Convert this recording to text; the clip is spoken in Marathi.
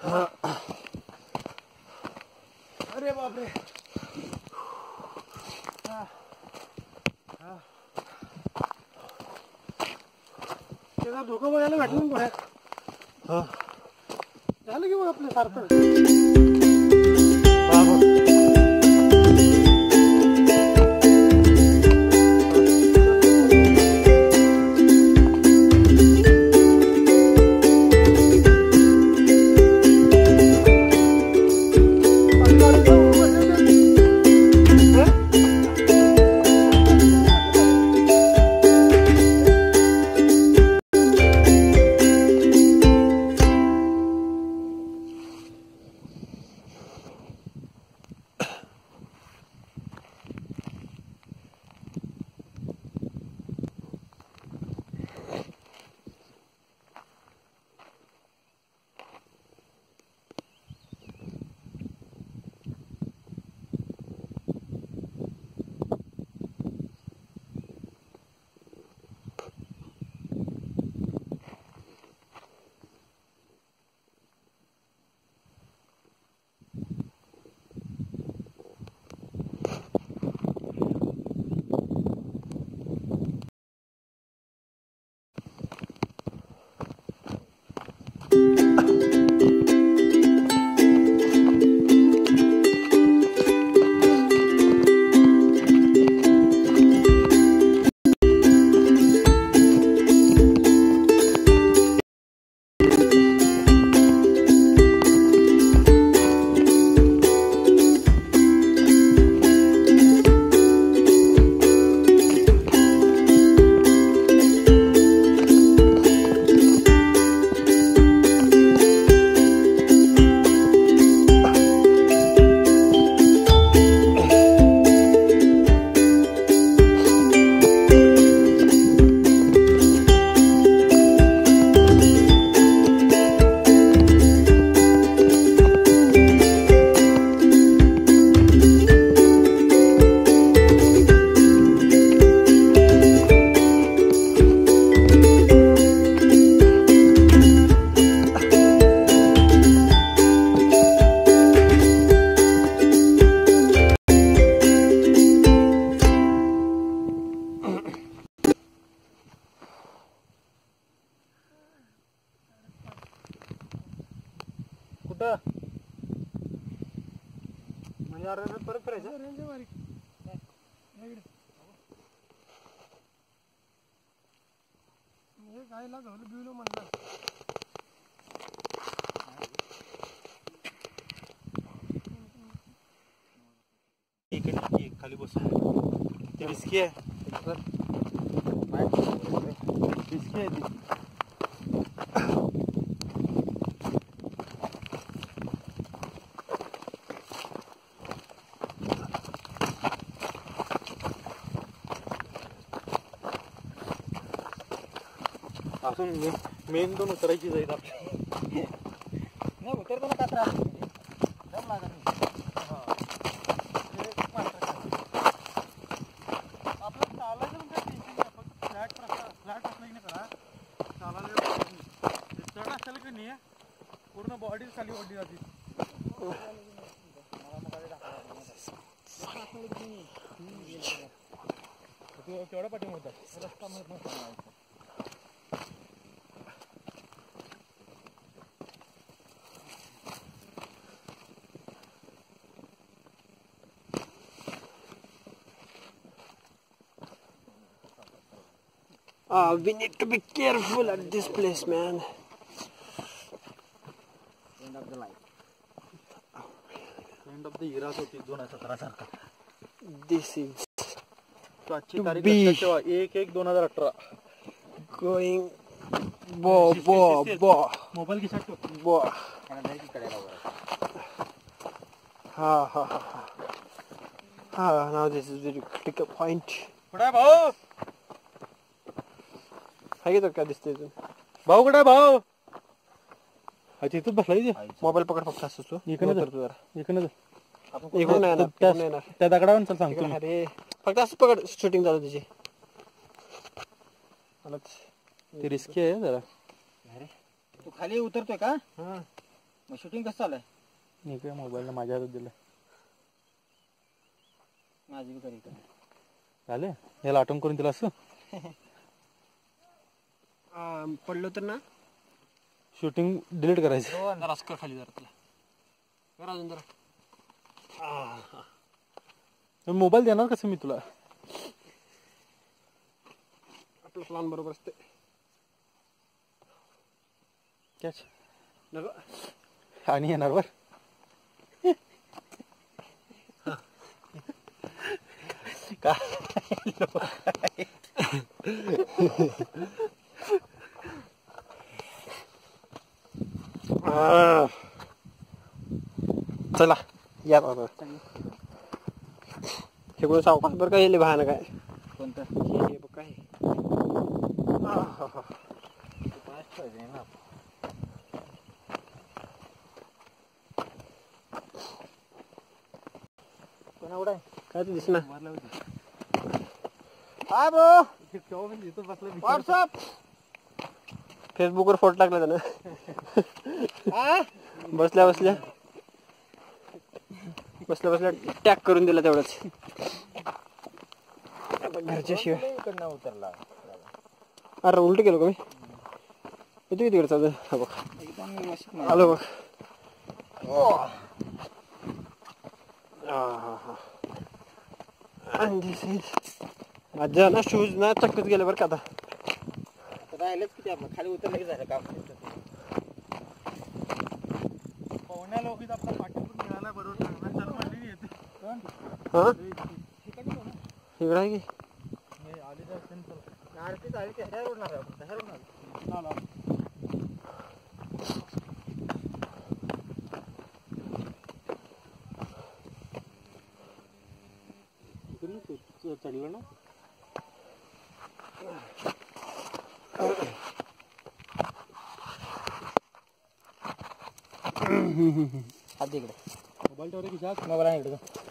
अरे बापरे. त्याचा धोका बघायला भेटलं ना कोणा. झालं की मग आपलं सारखं. परत करायचं गायला घालू बिलो म्हणलं. खाली बसून ते रिस्की आहे. रिस्की आहे ती. असून मेन दोन उतरायची जाईल आपली. नाही उतरताना का त्रास दम लागत नाही. आपलं चालायचं पण काही टेन्शन नाही. फक्त फ्लॅट असलं की नाही करा चालायला चढ असेल की नाही पूर्ण बॉडी खाली ओढली जाते. तेवढा पाठीमा होता रस्ता माहित नव्हता. We need to be careful at this place, man. End of the life. End of the era होती 2017 सारखा. This is तो आजची तारीख लक्षात ठेवा 1/1/2018. going bo मोबाईल खिशात ठेव. bo आणि की कडेला वर. now this is very critical point. कुठे भाऊ? हाय तो काय दिसतोय तू? भाऊ कुठे भाऊ? अच्छा इथं बसलाय ते. मोबाईल पकड फक्त असं तू. इकडे तर तू जरा. इकडे इकडून नाही येणार. त्या दगडावर चल सांगतो. अरे फक्त असं पकड शूटिंग चालू तुझी. ते रिस्की आहे जरा. अरे तू खाली उतरतोय का? हां शूटिंग कसं चालू आहे? मी काय मोबाईलला माझ्या हातात दिलं. माझी तरी झाले याला आठवण करून दिला असं. पडलो तर ना शूटिंग डिलीट करायचं. हो जरा असं कर खाली जरा तुला कर अजून जरा. मोबाईल देणार कसं मी तुला? आपलं प्लॅन बरोबर असते. कॅच आणि येणार वर का चला या बाबा हे कोण सावकाश बरं काय येईल भान काय कोणतं हे बघ काय काय ते दिसना. हा ब्रो व्हॉट्सअप फेसबुकवर फोटो टाकला त्यानं. बसल्या बसल्या बसल्या बसल्या टॅग करून दिला तेवढंच. घरच्या शिवाय उतरला. अरे उलट केलं का मी? किती तिकडे चालू हा बघ आलो बघ. माझ्या ना शूज ना चक्कच गेले बरं का. आता राहिलेच किती आपलं खाली उतरलं की झालं काम. पवण्या लोकीत आपला पाठीतून मिळाला बरोबर चल म्हणली येते. हा इकडं आहे की आली तर आरतीच आली त्या रोडणार आहे आपण त्या रोडणार. चढलं ना आधी इकडे मोबाईल ठेवलं की जात मोबाईल आहे इकडे.